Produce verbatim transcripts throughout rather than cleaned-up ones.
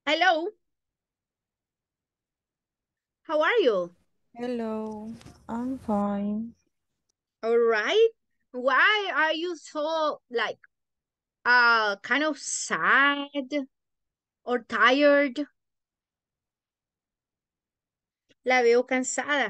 Hello, how are you? Hello, I'm fine. All right. Why are you so like uh kind of sad or tired? La veo cansada.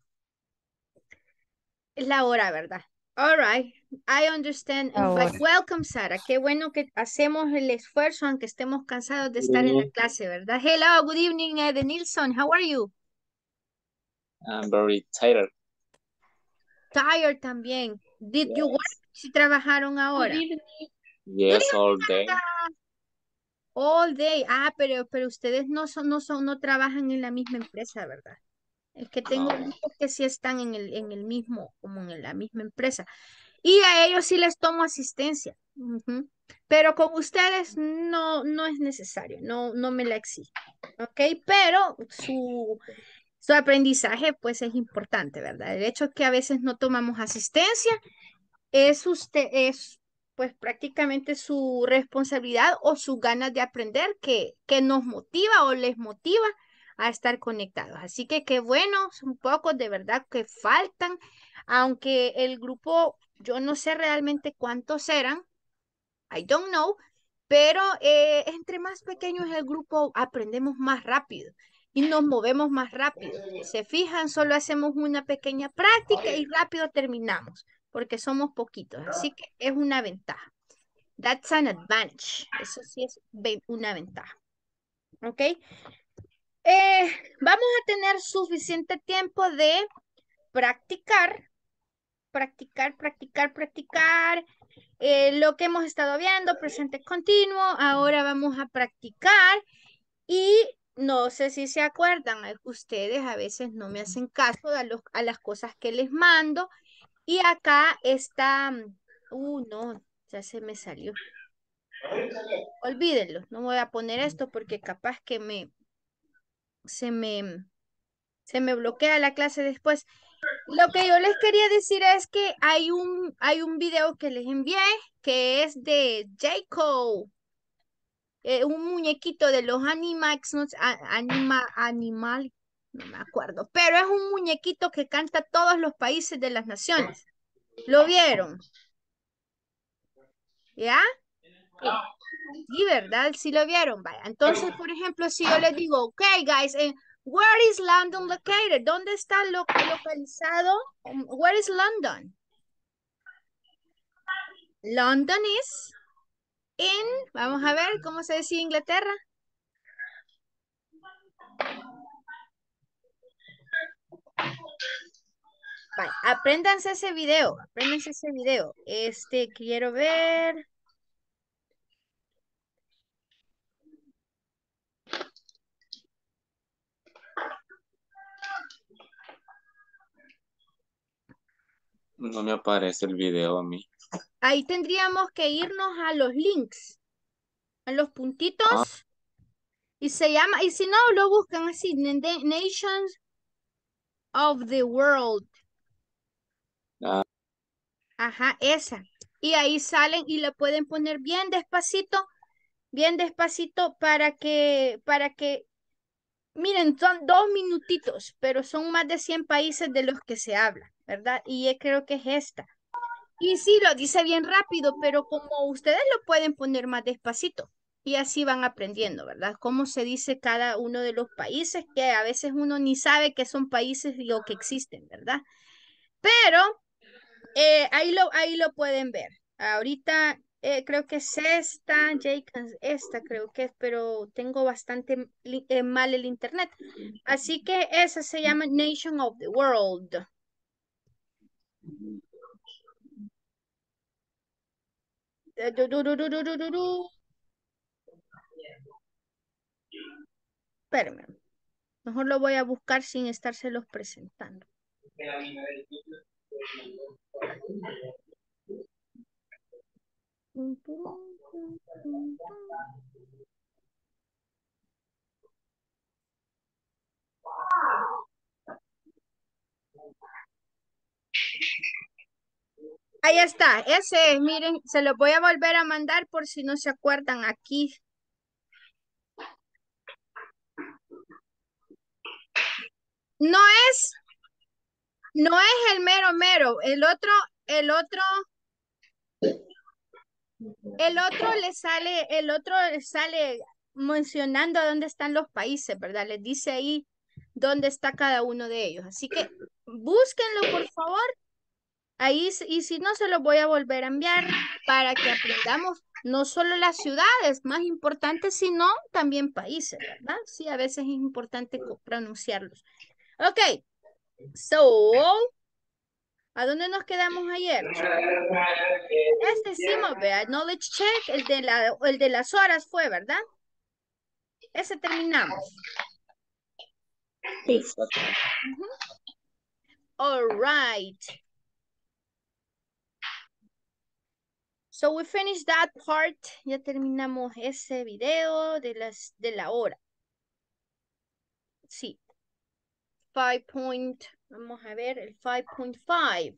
Es la hora, ¿verdad? All right. I understand. And but Ahora, welcome, Sara. Qué bueno que hacemos el esfuerzo aunque estemos cansados de Good estar en la evening. clase, ¿verdad? Hello, good evening, uh, Nilsson. How are you? I'm very tired. Tired también. Did you work? Yes. Si trabajaron ahora. Good Yes, evening, all day. Ana. All day. Ah, pero, pero ustedes no son, no son, no trabajan en la misma empresa, ¿verdad? Es que tengo No. grupos que sí están en el, en el mismo, como en la misma empresa. Y a ellos sí les tomo asistencia. Ujú. Pero con ustedes no, no es necesario, no, no me la exijo. ¿Ok? Pero su, su aprendizaje, pues, es importante, ¿verdad? El hecho que a veces no tomamos asistencia es usted, es pues prácticamente su responsabilidad o sus ganas de aprender que, que nos motiva o les motiva a estar conectados. Así que qué bueno, son pocos de verdad que faltan, aunque el grupo, yo no sé realmente cuántos eran, I don't know, pero eh, entre más pequeño es el grupo, aprendemos más rápido y nos movemos más rápido. Si se fijan, solo hacemos una pequeña práctica y rápido terminamos, porque somos poquitos. Así que es una ventaja. That's an advantage. Eso sí es ve- una ventaja. ¿Ok? Eh, vamos a tener suficiente tiempo de practicar, practicar, practicar, practicar eh, lo que hemos estado viendo, presente continuo. Ahora vamos a practicar y no sé si se acuerdan, eh, ustedes a veces no me hacen caso a, los- a las cosas que les mando. Y acá está, mm, uh, no, ya se me salió. Olvídenlo, no voy a poner esto porque capaz que me, se me, se me bloquea la clase después. Lo que yo les quería decir es que hay un, hay un video que les envié que es de Jacob, eh, un muñequito de los Animax, no sé, a- anima, animal, no me acuerdo, pero es un muñequito que canta todos los países de las naciones. ¿Lo vieron? ¿Ya? Sí, ¿verdad? Sí lo vieron, vaya. Entonces, por ejemplo, si yo les digo, ok, guys, eh, where is London located? ¿Dónde está lo- localizado? Um, Where is London? London is in, vamos a ver, ¿cómo se decía Inglaterra? Vaya, apréndanse ese video, apréndanse ese video. Este, quiero ver. No me aparece el video a mí. Ahí tendríamos que irnos a los links, a los Ah, puntitos. Y se llama, y si no, lo buscan así, Na- Nations of the World. ah, Ajá, esa. Y ahí salen y la pueden poner bien despacito, bien despacito para que, para que, miren, son dos minutitos, pero son más de cien países de los que se habla, ¿verdad? Y yo creo que es esta. Y sí, lo dice bien rápido, pero como ustedes lo pueden poner más despacito. Y así van aprendiendo, ¿verdad? Cómo se dice cada uno de los países, que a veces uno ni sabe que son países o que existen, ¿verdad? Pero eh, ahí lo, ahí lo pueden ver. Ahorita eh, creo que es esta, Jacobs, esta creo que es, pero tengo bastante li- eh, mal el internet. Así que esa se llama Nation of the World. Eh, du- du- du- du- du- du- du- du. Espérenme, mejor lo voy a buscar sin estárselos presentando. Ahí está, ese es, miren, se lo voy a volver a mandar por si no se acuerdan aquí. No es, no es el mero mero. El otro, el otro, el otro le sale, el otro le sale mencionando dónde están los países, ¿verdad? Les dice ahí dónde está cada uno de ellos. Así que búsquenlo, por favor. Ahí, s- y si no, se los voy a volver a enviar para que aprendamos no solo las ciudades más importantes, sino también países, ¿verdad? Sí, a veces es importante co- pronunciarlos. Ok, so, ¿a dónde nos quedamos ayer? Este hicimos, vea, knowledge check, el de la, el de las horas fue, ¿verdad? Ese terminamos. Exacto. Ujú. All right. So we finished that part. Ya terminamos ese video de las de la hora. Sí. Five point, vamos a ver el five point five.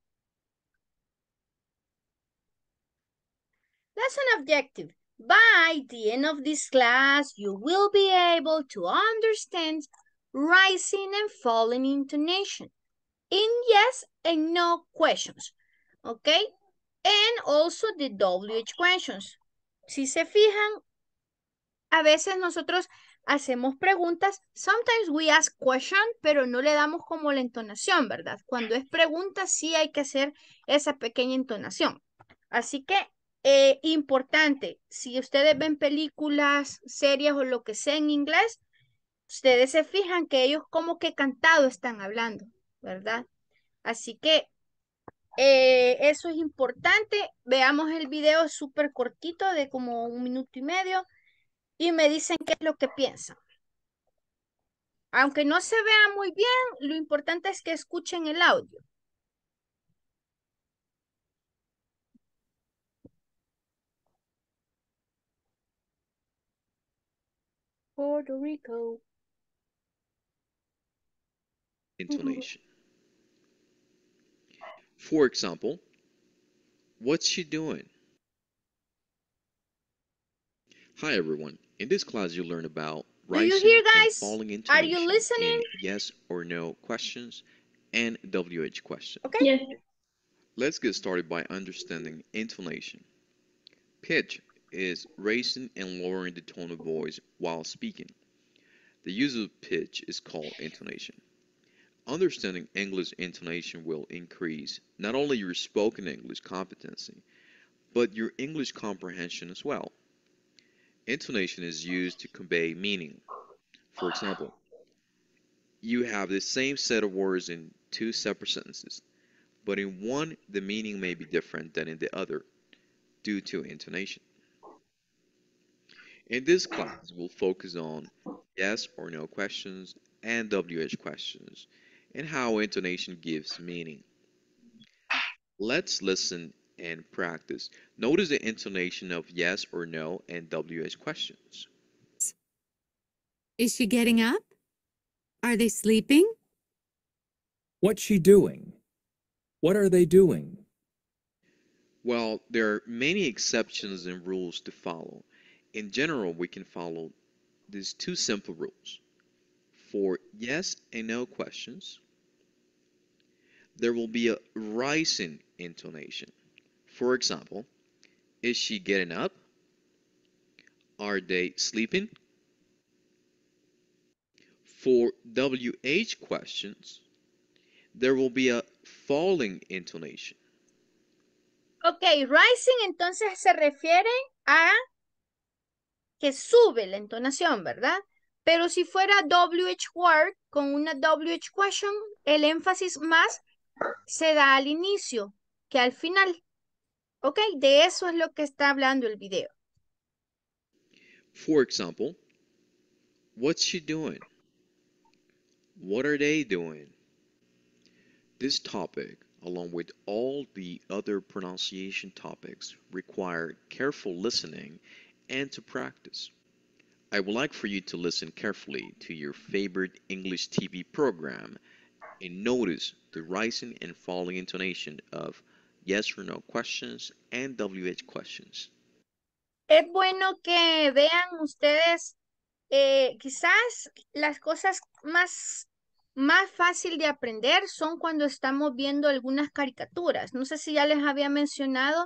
Lesson objective. By the end of this class, you will be able to understand rising and falling intonation in yes and no questions. Okay? And also the W H questions. Si se fijan, a veces nosotros hacemos preguntas. Sometimes we ask question, pero no le damos como la entonación, ¿verdad? Cuando es pregunta, sí hay que hacer esa pequeña entonación. Así que, eh, importante, si ustedes ven películas, series o lo que sea en inglés, ustedes se fijan que ellos como que cantado están hablando, ¿verdad? Así que eh, eso es importante. Veamos el video súper cortito de como un minuto y medio y me dicen qué es lo que piensan. Aunque no se vea muy bien, lo importante es que escuchen el audio. Puerto Rico. Intonation. For example, what's she doing? Hi everyone. In this class you'll learn about Do you hear, rising and guys? falling Are you intonation listening? in yes or no questions and W H questions. Okay. Yes. Let's get started by understanding intonation. Pitch is raising and lowering the tone of voice while speaking. The use of pitch is called intonation. Understanding English intonation will increase not only your spoken English competency, but your English comprehension as well. Intonation is used to convey meaning. For example, you have the same set of words in two separate sentences, but in one the meaning may be different than in the other due to intonation. In this class, we'll focus on yes or no questions and W H questions and how intonation gives meaning. Let's listen and practice. Notice the intonation of yes or no and W H questions. Is she getting up? Are they sleeping? What's she doing? What are they doing? Well, there are many exceptions and rules to follow. In general, we can follow these two simple rules. For yes and no questions, there will be a rising intonation. For example, is she getting up? Are they sleeping? For W H questions, there will be a falling intonation. Ok, rising entonces se refiere a que sube la entonación, ¿verdad? Pero si fuera W H word con una W H question, el énfasis más se da al inicio que al final. Ok, de eso es lo que está hablando el video. For example, what's she doing? What are they doing? This topic, along with all the other pronunciation topics, require careful listening and to practice. I would like for you to listen carefully to your favorite English T V program and notice the rising and falling intonation of yes or no questions and W H questions. Es bueno que vean ustedes eh, quizás las cosas más más fácil de aprender son cuando estamos viendo algunas caricaturas. No sé si ya les había mencionado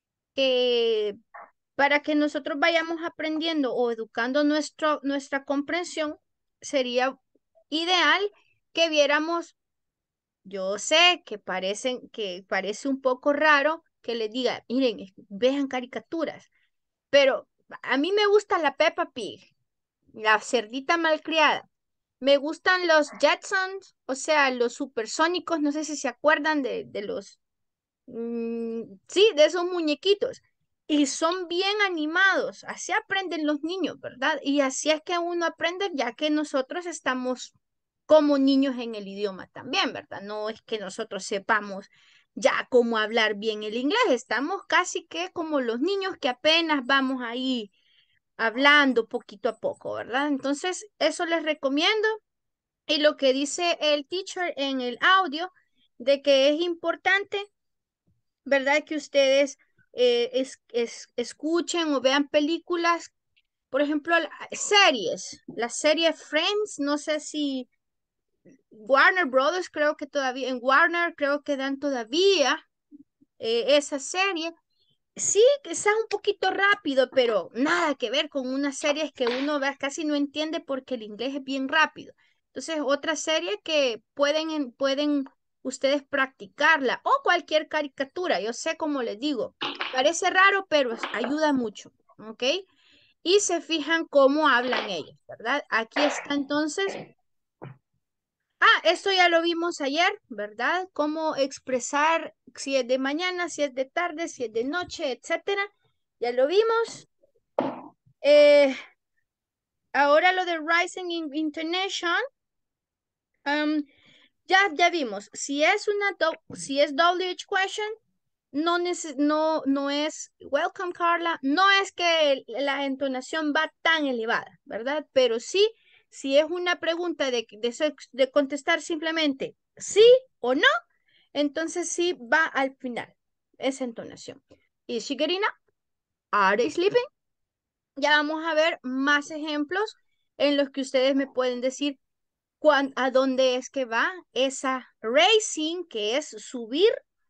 que para que nosotros vayamos aprendiendo o educando nuestro, nuestra comprensión, sería ideal que viéramos, yo sé que parecen, que parece un poco raro que les diga, miren, es- vean caricaturas, pero a mí me gusta la Peppa Pig, la cerdita malcriada. Me gustan los Jetsons, o sea, los supersónicos, no sé si se acuerdan de, de los, mm, sí, de esos muñequitos. Y son bien animados, así aprenden los niños, ¿verdad? Y así es que uno aprende, ya que nosotros estamos como niños en el idioma también, ¿verdad? No es que nosotros sepamos ya cómo hablar bien el inglés, estamos casi que como los niños que apenas vamos ahí hablando poquito a poco, ¿verdad? Entonces, eso les recomiendo. Y lo que dice el teacher en el audio, de que es importante, ¿verdad? Que ustedes eh, es- es- escuchen o vean películas, por ejemplo, la- series, la serie Friends, no sé si Warner Brothers, creo que todavía, en Warner creo que dan todavía eh, esa serie. Sí, quizás un poquito rápido, pero nada que ver con unas series que uno ve- casi no entiende porque el inglés es bien rápido. Entonces, otra serie que pueden, en- pueden ustedes practicarla o cualquier caricatura. Yo sé, como les digo, parece raro, pero es- ayuda mucho, ¿ok? Y se fijan cómo hablan ellos, ¿verdad? Aquí está entonces. Ah, esto ya lo vimos ayer, ¿verdad? Cómo expresar si es de mañana, si es de tarde, si es de noche, etcétera. Ya lo vimos. Eh, ahora lo de Rising in International. um, ya, ya vimos. Si es una do- si es W H question, no, neces- no, no es welcome, Carla. No es que el- la entonación va tan elevada, ¿verdad? Pero sí, si es una pregunta de, de, se- de contestar simplemente sí o no, entonces sí va al final esa entonación. Is she getting up? Are they sleeping? Ya vamos a ver más ejemplos en los que ustedes me pueden decir cuán- a dónde es que va esa raising, que es subir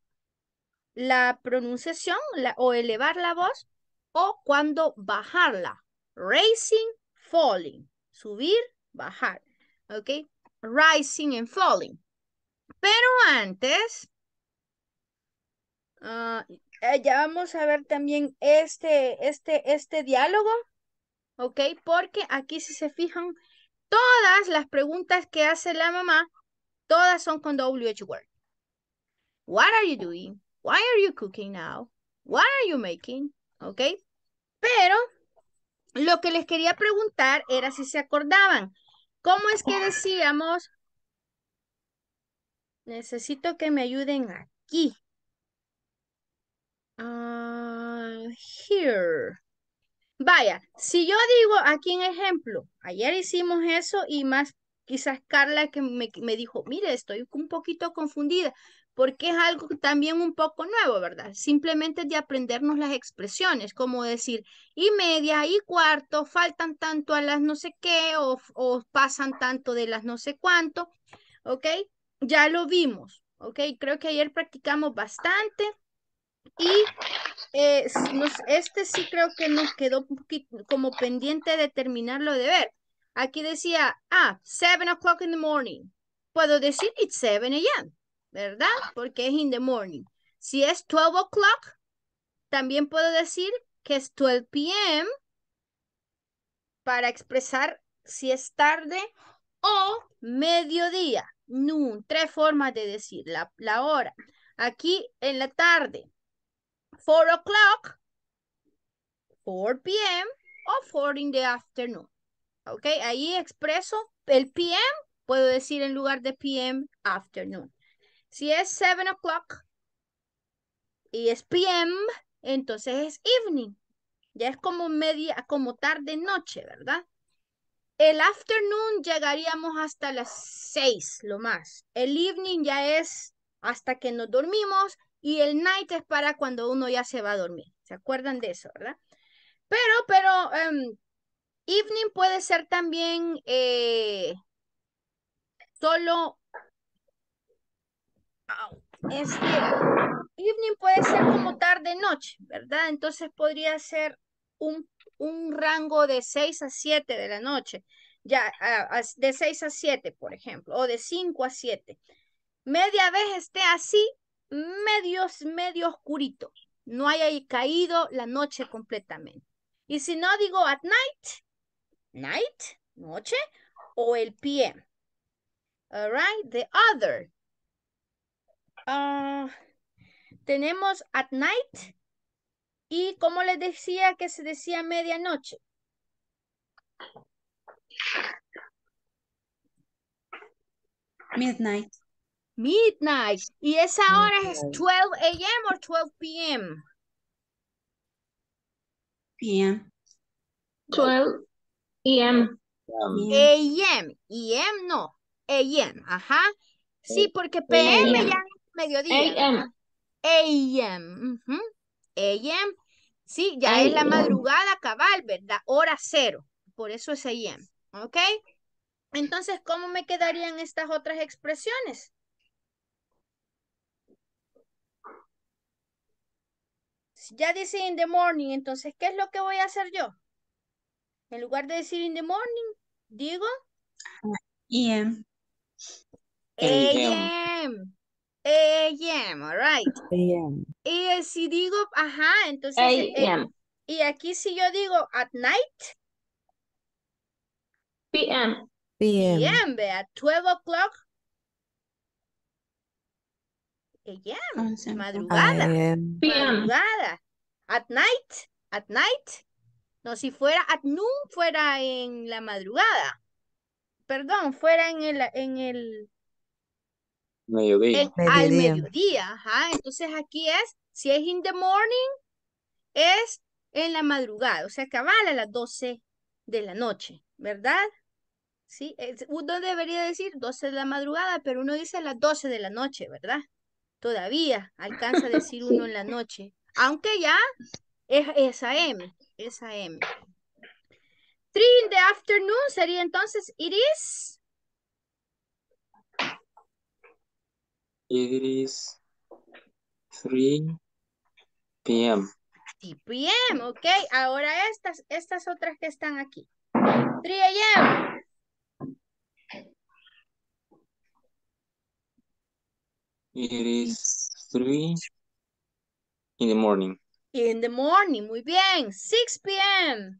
la pronunciación la- o elevar la voz, o cuando bajarla. Raising, falling. Subir, bajar. ¿Ok? Rising and falling. Pero antes, ah, eh, ya vamos a ver también este, este, este diálogo. ¿Ok? Porque aquí si se fijan, todas las preguntas que hace la mamá, todas son con W H word. What are you doing? Why are you cooking now? What are you making? ¿Ok? Pero lo que les quería preguntar era si se acordaban. ¿Cómo es que decíamos? Necesito que me ayuden aquí. Ah, here. Vaya, si yo digo aquí en ejemplo, ayer hicimos eso y más quizás Carla que me, me dijo, mire, estoy un poquito confundida, porque es algo también un poco nuevo, ¿verdad? Simplemente de aprendernos las expresiones, como decir y media y cuarto, faltan tanto a las no sé qué o, o pasan tanto de las no sé cuánto, ¿ok? Ya lo vimos, ¿ok? Creo que ayer practicamos bastante y eh, s- nos, este sí creo que nos quedó un poquito como pendiente de terminarlo de ver. Aquí decía, ah, seven o'clock in the morning. Puedo decir it's seven a m, ¿verdad? Porque es in the morning. Si es twelve o'clock, también puedo decir que es twelve p m para expresar si es tarde o mediodía. Noon, tres formas de decir la, la hora. Aquí en la tarde, four o'clock, four p m o four in the afternoon. ¿Ok? Ahí expreso el P M, puedo decir en lugar de P M, afternoon. Si es seven o'clock y es P M, entonces es evening. Ya es como media, como tarde noche, ¿verdad? El afternoon llegaríamos hasta las seis, lo más. El evening ya es hasta que nos dormimos y el night es para cuando uno ya se va a dormir. ¿Se acuerdan de eso, verdad? Pero, pero, um, evening puede ser también eh, solo au, este evening puede ser como tarde noche, ¿verdad? Entonces podría ser un, un rango de seis a siete de la noche. Ya, a- a- de seis a siete, por ejemplo, o de cinco a siete. Media vez esté así, medio, medio oscurito. No haya caído la noche completamente. Y si no, digo at night, night, noche, o el P M. All right, the other. Ah, tenemos at night y como les decía que se decía medianoche. Midnight. Midnight. ¿Y esa hora es Midnight. twelve a m o twelve p m? P M. twelve A M. Um, A M. E M no. A M. Ajá. Sí, porque P M ya es mediodía, ¿verdad? A M. ujú. A M. Sí, ya es la A M. madrugada cabal, ¿verdad? Hora cero. Por eso es A M. ¿Ok? Entonces, ¿cómo me quedarían estas otras expresiones? Si ya dice in the morning, entonces, ¿qué es lo que voy a hacer yo? En lugar de decir in the morning, digo E M. A M. A M, all right. A M. Y si digo, ajá, entonces, A eh, M. y aquí si yo digo at night, P M. P M. P M, vea, twelve o'clock, A M, once. I madrugada, am. P M. madrugada. At night, at night. No, si fuera at noon, fuera en la madrugada. Perdón, fuera en el, en el, mediodía. en- al Mediodía. mediodía, ajá. Entonces aquí es, si es in the morning, es en la madrugada, o sea, cabal a las doce de la noche, ¿verdad? Sí, es- uno debería decir doce de la madrugada, pero uno dice las doce de la noche, ¿verdad? Todavía alcanza a decir uno en la noche, aunque ya es, es A M, es A M. Three in the afternoon sería entonces, it is It is three P M. three P M, ok. Ahora estas, estas otras que están aquí. three A M, It is three in the morning. in the morning, muy bien. six P M,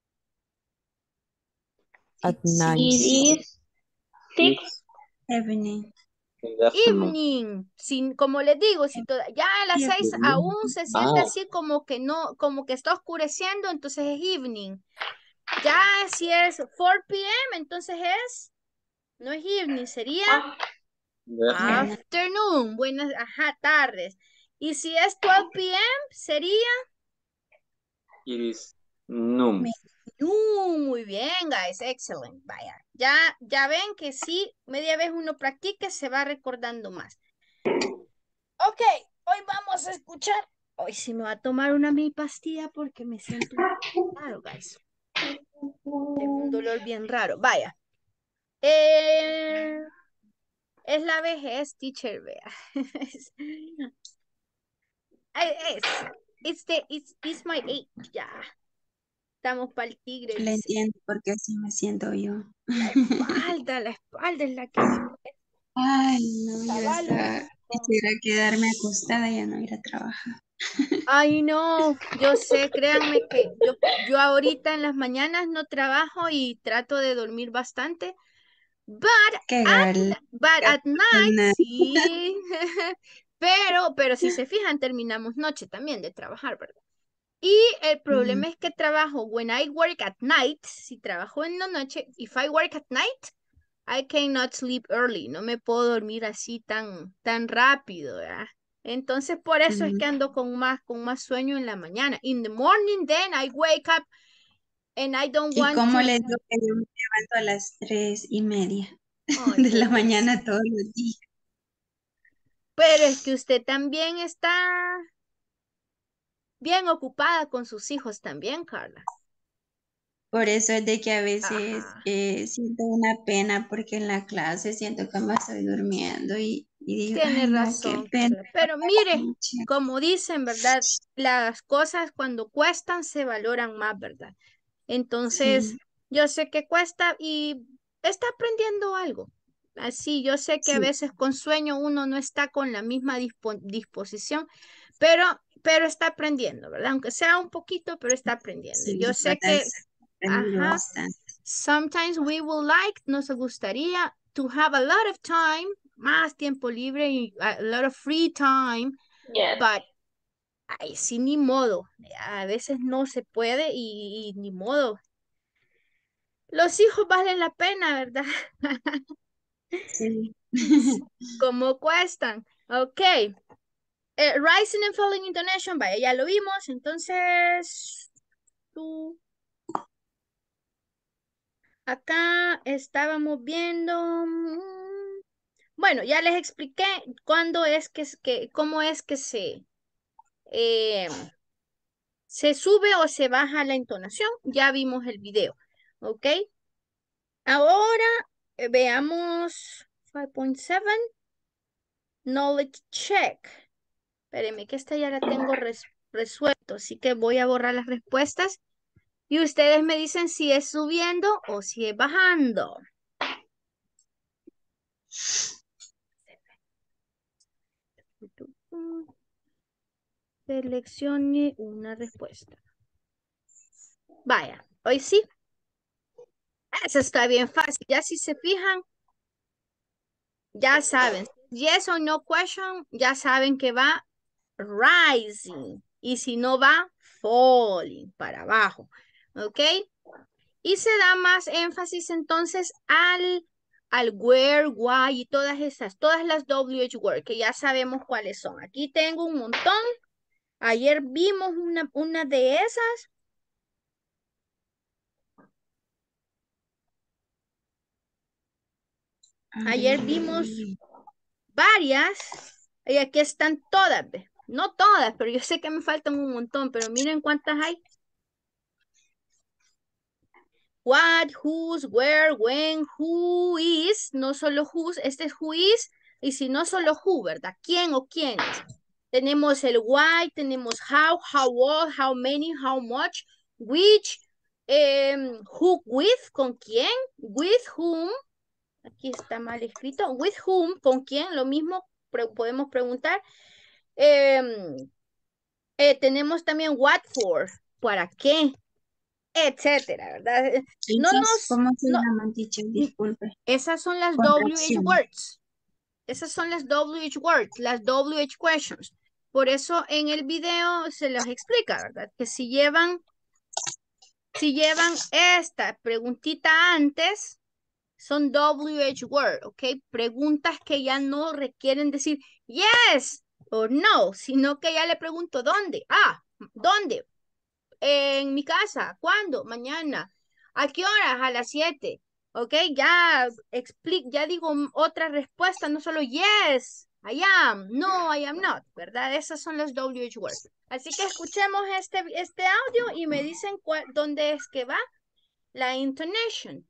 At night. It is six Evening. In the afternoon. evening. Sin, como les digo, si toda, ya a las seis Evening. aún se siente Ah. así como que no, como que está oscureciendo, entonces es evening. Ya si es four P M, entonces es, no es evening, sería In the afternoon. afternoon. Buenas, ajá, tardes. Y si es twelve P M, sería It is noon. Me- no, muy bien, guys, excellent. Vaya, ya, ya ven que sí, media vez uno practique, se va recordando más. Ok, hoy vamos a escuchar. Hoy sí me va a tomar una mi pastilla porque me siento raro, guys. Tengo un dolor bien raro. Vaya. Eh, es la vejez, teacher, vea. es, es, it's, the, it's, it's my age, ya. Estamos para el tigre, Le dice. entiendo porque así me siento yo. La espalda, la espalda es la que me... Ay, no, yo Cabal, hasta quisiera quedarme acostada y ya no ir a trabajar. Ay, no, yo sé, créanme que yo, yo ahorita en las mañanas no trabajo y trato de dormir bastante, but Qué at, gal. but at night, Una- sí, pero, pero si se fijan, terminamos noche también de trabajar, ¿verdad? Y el problema es que trabajo, when I work at night, si trabajo en la noche, if I work at night, I cannot sleep early, no me puedo dormir así tan, tan rápido, ¿verdad? Entonces por eso es Ujú. que ando con más, con más sueño en la mañana. In the morning then I wake up and I don't ¿Y want cómo to. les digo que yo me levanto a las tres y media Ay, de la pobrecita. mañana todos los días? Pero es que usted también está bien ocupada con sus hijos también, Carla. Por eso es de que a veces Ajá. eh, siento una pena porque en la clase siento que me estoy durmiendo y, y digo, Tiene ay no, qué razón, pena. ¿verdad? Pero mire, Noche. como dicen, ¿verdad? Las cosas cuando cuestan se valoran más, ¿verdad? Entonces, Sí, yo sé que cuesta y está aprendiendo algo. Así, yo sé que a sí, veces con sueño uno no está con la misma dispo- disposición, pero, pero está aprendiendo, ¿verdad? Aunque sea un poquito, pero está aprendiendo. sí, Yo la sé verdad que, es aprendido ajá, bastante. sometimes we would like, nos gustaría to have a lot of time, más tiempo libre y a lot of free time, Yes. but ay, sí, ni modo. A veces no se puede y, y ni modo. Los hijos valen la pena, ¿verdad? Sí. ¿Cómo cuestan? Ok. Eh, rising and falling intonation, vaya, ya lo vimos. Entonces, tú, acá estábamos viendo. mm, Bueno, ya les expliqué cuándo es que, es que cómo es que se, eh, se sube o se baja la entonación. Ya vimos el video. ¿Ok? Ahora eh, veamos cinco punto siete. Knowledge check. Espérenme que esta ya la tengo res- resuelto, así que voy a borrar las respuestas y ustedes me dicen si es subiendo o si es bajando. Seleccione una respuesta. Vaya, hoy sí. Eso está bien fácil. Ya si se fijan, ya saben. Yes or no question, ya saben que va rising. Y si no va, falling, para abajo. ¿Ok? Y se da más énfasis entonces al, al where, why y todas esas, todas las W H word que ya sabemos cuáles son. Aquí tengo un montón. Ayer vimos una, una de esas. A Ayer vimos ver. varias. Y aquí están todas. ¿Ve? No todas, pero yo sé que me faltan un montón. Pero miren cuántas hay. What, whose, where, when, who is, no solo whose, este es who is, y si no solo who, ¿verdad? ¿Quién o quiénes? Tenemos el why, tenemos how, how old, how many, how much, which, em, who with, con quién, with whom, aquí está mal escrito, with whom, con quién, lo mismo pre podemos preguntar. Em, eh, tenemos también what for, ¿para qué? Etcétera, ¿verdad? No ¿Esas nos, cómo se no, llaman, teacher? Disculpe. esas son las W H Contracción. words. Esas son las W H words, las W H questions. Por eso en el video se los explica, ¿verdad? Que si llevan, si llevan esta preguntita antes, son W H word, ¿ok? Preguntas que ya no requieren decir yes o no, sino que ya le pregunto ¿dónde? Ah, ¿dónde? En mi casa. ¿Cuándo? Mañana. ¿A qué horas? A las siete. Ok, ya explico, ya digo otra respuesta, no solo yes, I am, no, I am not, ¿verdad? Esas son las W H words. Así que escuchemos este, este audio y me dicen cuál, dónde es que va la intonation.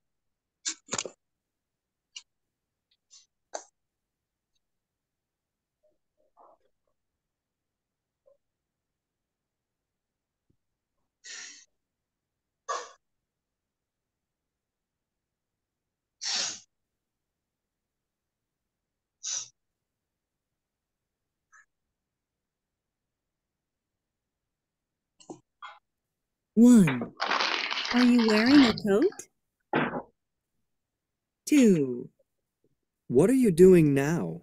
One. Are you wearing a coat? Two. What are you doing now?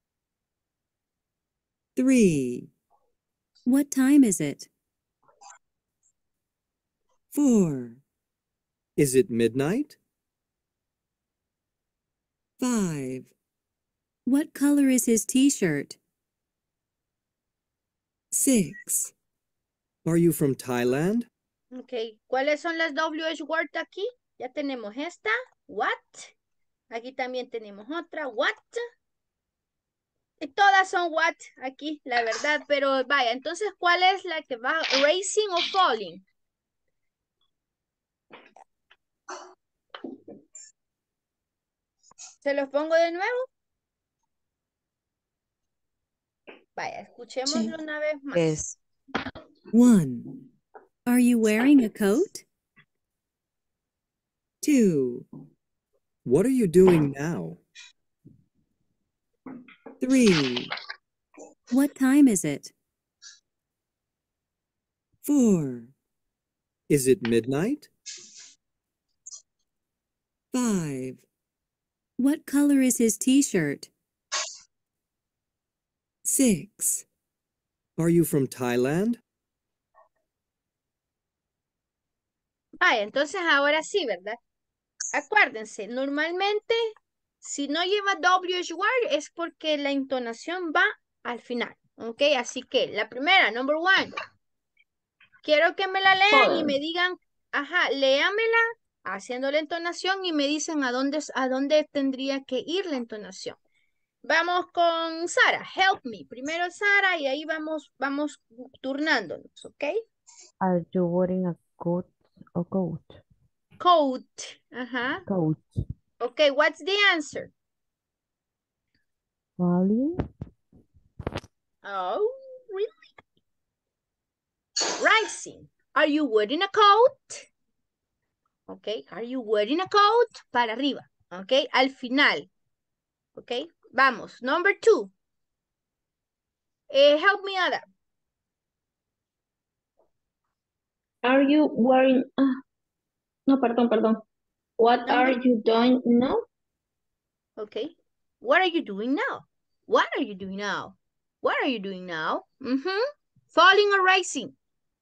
Three. What time is it? Four. Is it midnight? Five. What color is his t-shirt? Six. Are you from Thailand? Ok, ¿cuáles son las W H words aquí? Ya tenemos esta, what. Aquí también tenemos otra, what. Y todas son what aquí, la verdad, pero vaya, entonces, ¿cuál es la que va, racing o falling? ¿Se los pongo de nuevo? Vaya, escuchémoslo Sí. una vez más. Yes. One. Are you wearing a coat? Two. What are you doing now? Three. What time is it? Four. Is it midnight? Five. What color is his t-shirt? Six. Are you from Thailand? Vaya, entonces ahora sí, ¿verdad? Acuérdense, normalmente si no lleva W H word es porque la entonación va al final, ¿ok? Así que la primera, number one, quiero que me la lean y me digan, ajá, léamela haciendo la entonación y me dicen a dónde, a dónde tendría que ir la entonación. Vamos con Sara, help me. Primero Sara y ahí vamos, vamos turnándonos, ¿ok? Are you wearing a coat or coat? Coat, ajá. Coat. Ok, what's the answer? Falling? Oh, really? Rising. Are you wearing a coat? Ok, are you wearing a coat? Para arriba, ok, al final. Ok, vamos, number two. Eh, help me, Ada. Are you wearing... ah, no, perdón, perdón. What Number, are you doing now? okay, what are you doing now? What are you doing now? What are you doing now? Mm-hmm. Falling or rising?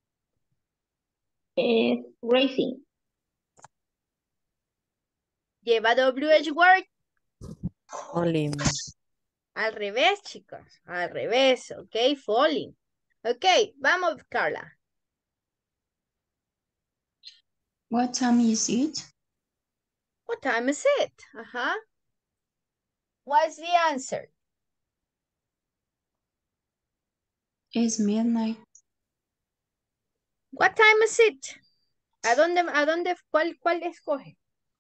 Eh, racing. Lleva W H word. Falling. Al revés, chicos. Al revés, ok, falling. Ok, vamos, Carla. What time is it? What time is it? Ajá. What's the answer? It's midnight. What time is it? ¿A dónde, a dónde, cuál, cuál escoge?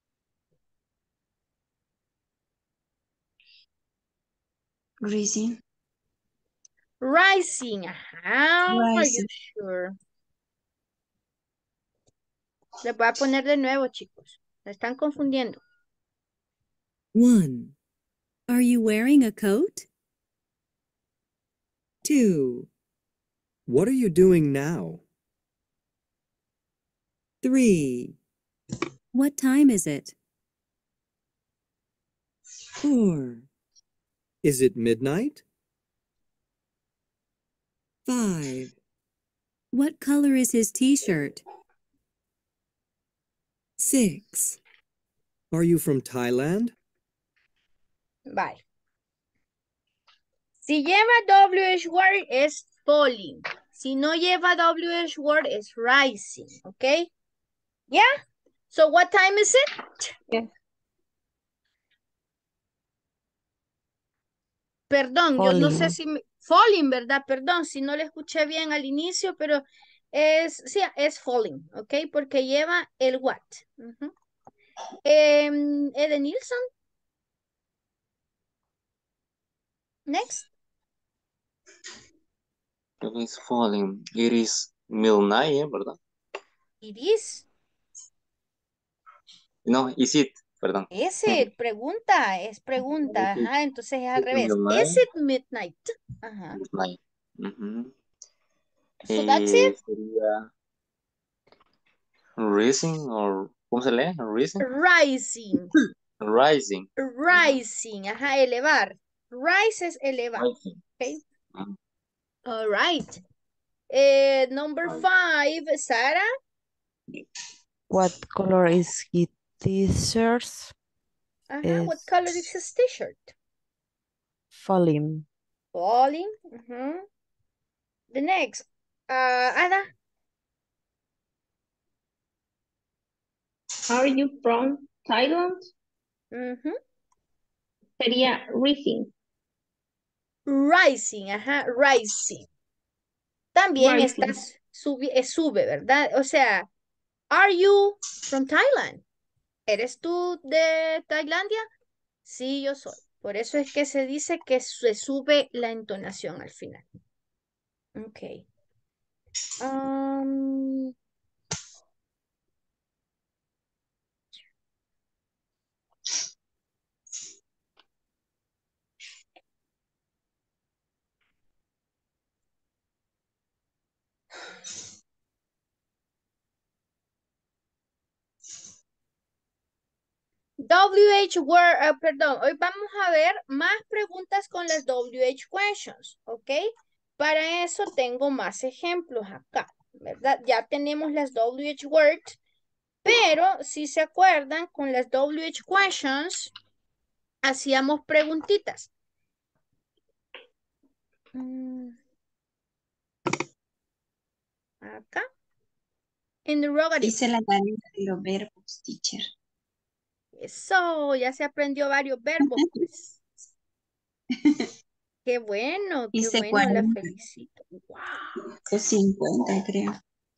Rising. Rising. Ajá. Are you Rising. sure? Les voy a poner de nuevo, chicos. Me están confundiendo. One. Are you wearing a coat? Two. What are you doing now? Three. What time is it? Four. Is it midnight? Five. What color is his t-shirt? Six. Are you from Thailand? Vale. Si lleva W H word es falling. Si no lleva W H word es rising. ¿Ok? ¿Ya? So what time is it? Yes. Perdón, yo no sé Falling. si... Me... Falling, ¿verdad? Perdón, si no le escuché bien al inicio, pero es... Sí, es falling. ¿Ok? Porque lleva el what. Uh-huh. eh, Eden Nilsson. Next. It is falling. It is midnight, ¿eh? ¿Verdad? It is. No, is it, perdón. Ese, pregunta, es pregunta. Ajá, entonces es al Is it revés. midnight? Is it midnight? Ajá. Midnight. Ujú. So that's Eh, it. sería rising or ¿cómo se lee? Rising. Rising. Rising. Rising. Ajá, elevar. Rise es elevar. Rising. Okay. Ujú. All right. Eh, number five, Sara. What color is his t-shirt? Ajá, what Is color is his t-shirt? falling. Falling. Uh-huh. The next. Uh, Ada. Are you from Thailand? Uh-huh. Sería rising. Rising. Ajá, rising. También Rising. estás sube, es sube, ¿verdad? O sea, are you from Thailand? ¿Eres tú de Tailandia? Sí, yo soy. Por eso es que se dice que se sube la entonación al final. Ok. Um, W H word, uh, perdón, hoy vamos a ver más preguntas con las W H questions, ¿ok? Para eso tengo más ejemplos acá, ¿verdad? Ya tenemos las W H words, pero si se acuerdan, con las W H questions hacíamos preguntitas. Mm. Acá. Interrogative. Hice la tarea de los verbos, teacher. Eso, ya se aprendió varios verbos, pues. Qué bueno, qué Hice bueno, la cuarenta felicito. Wow. o cincuenta, creo.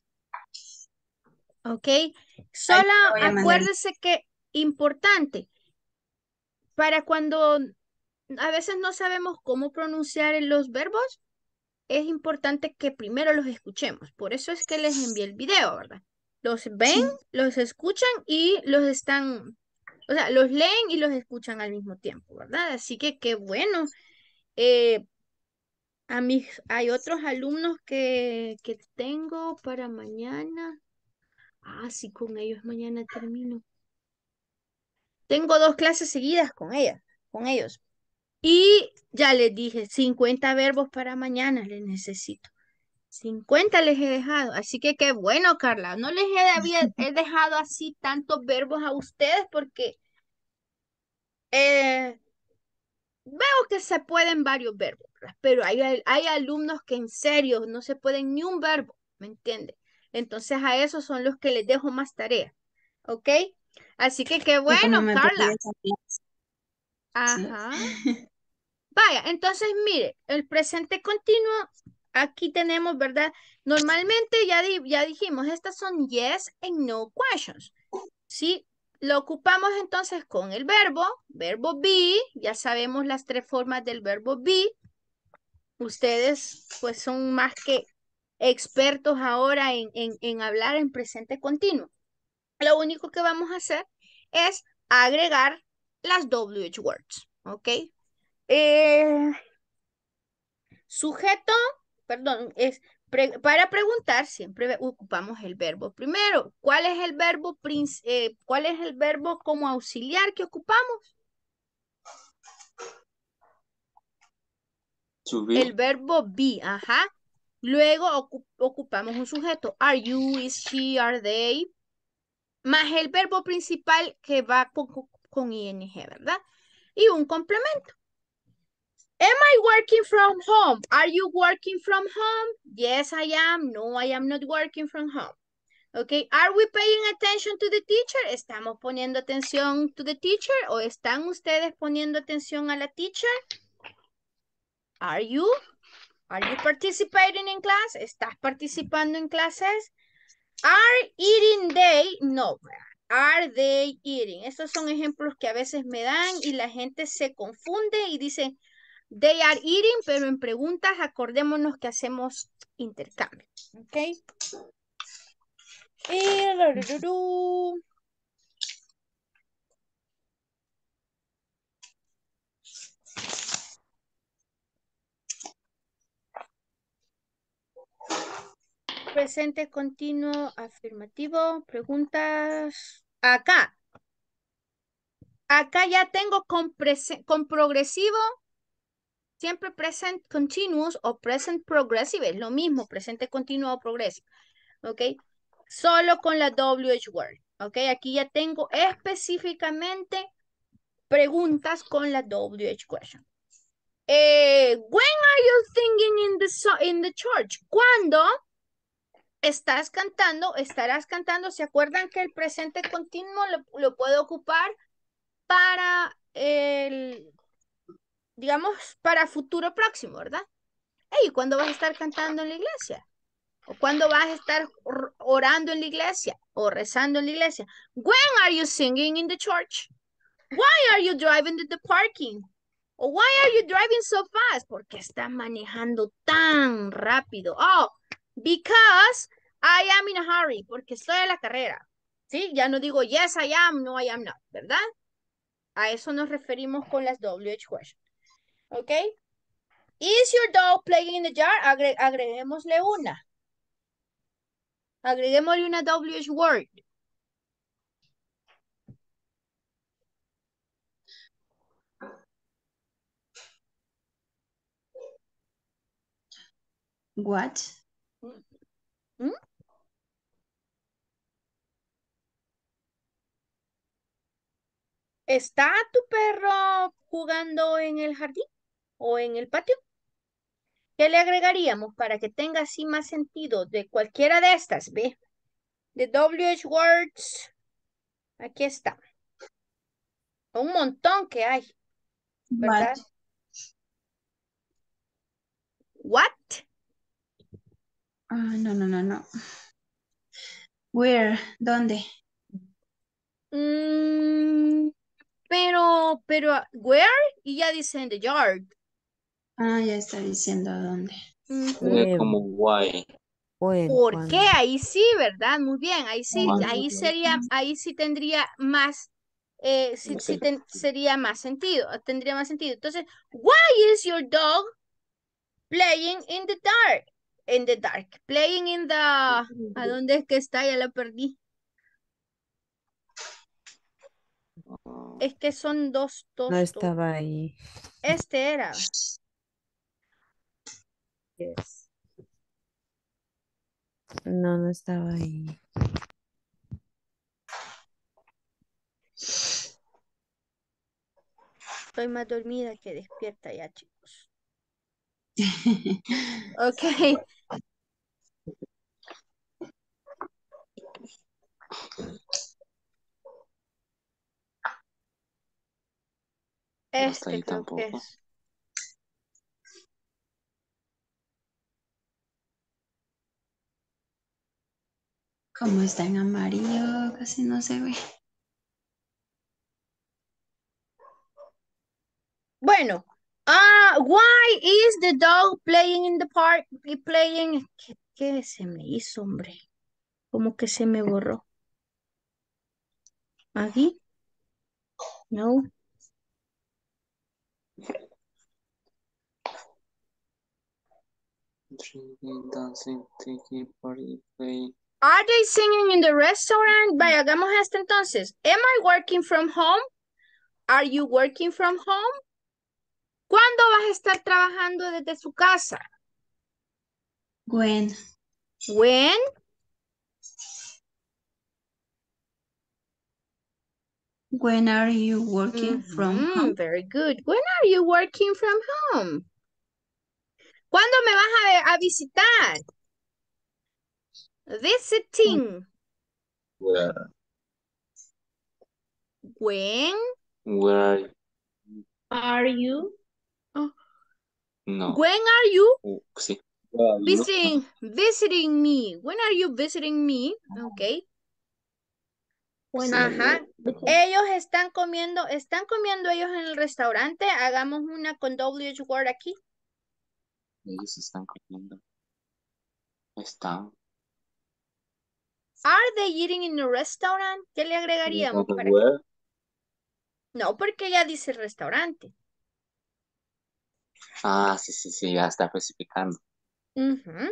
Ok, Ahí solo te voy a mandar. acuérdese que importante, para cuando a veces no sabemos cómo pronunciar los verbos, es importante que primero los escuchemos. Por eso es que les envié el video, ¿verdad? Los ven, Sí. los escuchan y los están, o sea, los leen y los escuchan al mismo tiempo, ¿verdad? Así que qué bueno. Eh, a mis, hay otros alumnos que, que tengo para mañana. Ah, sí, con ellos mañana termino. Tengo dos clases seguidas con ella, con ellos. Y ya les dije, cincuenta verbos para mañana les necesito. cincuenta les he dejado. Así que qué bueno, Carla. No les he, había- he dejado así tantos verbos a ustedes porque eh, veo que se pueden varios verbos, ¿verdad? Pero hay, al- hay alumnos que en serio no se pueden ni un verbo, ¿me entiende? Entonces a esos son los que les dejo más tarea, ¿ok? Así que qué Que como bueno, me perdí Carla. esa clase. Sí. Ajá. Vaya, entonces mire, el presente continuo, aquí tenemos, ¿verdad? Normalmente ya, di- ya dijimos, estas son yes and no questions. ¿Sí? Lo ocupamos entonces con el verbo, verbo be, ya sabemos las tres formas del verbo be. Ustedes pues son más que expertos ahora en, en, en hablar en presente continuo. Lo único que vamos a hacer es agregar las W H words, ¿ok? Eh, Sujeto, perdón, es pre- para preguntar siempre ocupamos el verbo primero. ¿Cuál es el verbo princ- eh, cuál es el verbo como auxiliar que ocupamos? To El be. verbo be, ajá. Luego ocu- ocupamos un sujeto. Are you, is she, are they. Más el verbo principal que va con, con con ing, ¿verdad? Y un complemento. Am I working from home? Are you working from home? Yes, I am. No, I am not working from home. Okay, are we paying attention to the teacher? ¿Estamos poniendo atención to the teacher o están ustedes poniendo atención a la teacher? Are you? Are you participating in class? ¿Estás participando en clases? Are eating they? No. Are they eating? Estos son ejemplos que a veces me dan y la gente se confunde y dice they are eating, pero en preguntas acordémonos que hacemos intercambio. ¿Ok? Y... Presente continuo afirmativo. Preguntas. Acá. Acá ya tengo con, con progresivo. Siempre present continuous o present progressive. Es lo mismo. Presente continuo o progresivo. ¿Ok? Solo con la W H word. ¿Ok? Aquí ya tengo específicamente preguntas con la W H question. Eh, when are you singing in the, so in the church? ¿Cuándo estás cantando? Estarás cantando. ¿Se acuerdan que el presente continuo lo, lo puedo ocupar para el, digamos, para futuro próximo, ¿verdad? Hey, ¿cuándo vas a estar cantando en la iglesia? ¿O cuándo vas a estar orando en la iglesia? ¿O rezando en la iglesia? When are you singing in the church? Why are you driving to the parking? Or why are you driving so fast? ¿Por qué estás manejando tan rápido? Oh, because I am in a hurry. Porque estoy en la carrera. ¿Sí? Ya no digo yes, I am, no, I am not. ¿Verdad? A eso nos referimos con las W H questions. ¿Ok? Is your dog playing in the yard? Agre agreguémosle una. Agreguémosle una W H word. What? ¿Mm? ¿Está tu perro jugando en el jardín o en el patio? ¿Qué le agregaríamos para que tenga así más sentido de cualquiera de estas? ¿Ve? De W H words. Aquí está. Un montón que hay, ¿verdad? What? What? Ah, no, no, no, no. Where? ¿Dónde? Mm, pero, pero, where? Y ya dice in the yard. Ah, ya está diciendo dónde. Ujú. Sería como why. Bueno, ¿Por cuando. qué? Ahí sí, ¿verdad? Muy bien, ahí sí, Cuando. ahí sería, ahí sí tendría más, eh, sí, sí ten- sería más sentido, tendría más sentido. Entonces, why is your dog playing in the dark? In the dark, playing in the, ¿a dónde es que está? Ya la perdí. Es que son dos, No dos, dos. estaba ahí. Este era. Yes. No, no estaba ahí. Estoy más dormida que despierta ya, chicos. Ok. Hasta Este ahí creo que tampoco. es. Como está en amarillo, casi no se ve. Bueno, ah, why is the dog playing in the park? Y playing, ¿qué, qué se me hizo, hombre? Como que se me borró. ¿Aquí? No. Drinking, dancing, taking party, play. Are they singing in the restaurant? Vaya, hagamos esto entonces. Am I working from home? Are you working from home? ¿Cuándo vas a estar trabajando desde su casa? When? When? When are you working from Mhm, home? very good. When are you working from home? ¿Cuándo me vas a, ver- a visitar? Visiting. Where, When? where are you? Are you? No. When are you Uh, sí. Where are you? visiting, visiting me? When are you visiting me? Okay. When are Ajá. you? visiting? Ellos están comiendo, están comiendo ellos en el restaurante. Hagamos una con W H word aquí. Ellos están comiendo. Están. Are they eating in a restaurant? ¿Qué le agregaríamos para que? Where? No, porque ya dice restaurante. Ah, sí, sí, sí, ya está especificando. Ujú.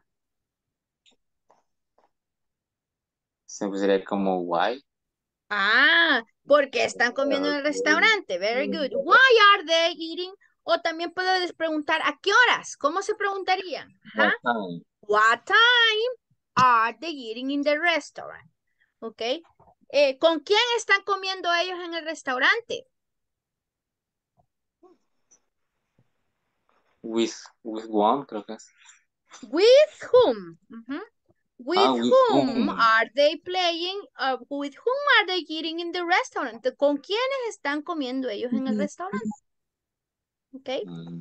Se sería como why. Ah, porque están comiendo en el restaurante. Very good. Why are they eating? O también puedes preguntar ¿a qué horas? ¿Cómo se preguntarían? Ajá. What time? What time are they eating in the restaurant? Ok. Eh, ¿con quién están comiendo ellos en el restaurante? With, with one, creo que es. With whom? Ujú. With Ah, with whom whom? are they playing? Uh, with whom are they eating in the restaurant? ¿Con quiénes están comiendo ellos en el Ujú. restaurante? Ok. Mm,